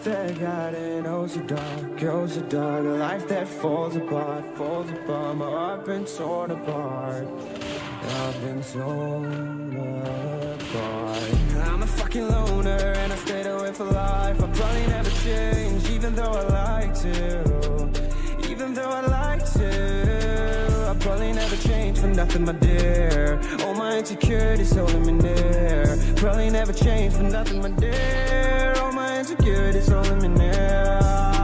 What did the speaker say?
that got it, oh so dark, a life that falls apart, my heart been torn apart, I've been torn apart. I'm a fucking loner and I stayed away for life. I probably never change, even though I like to, even though I like to. I probably never change for nothing, my dear. All my insecurities holding me near. Probably never change for nothing, my dear. All my insecurities holding me near.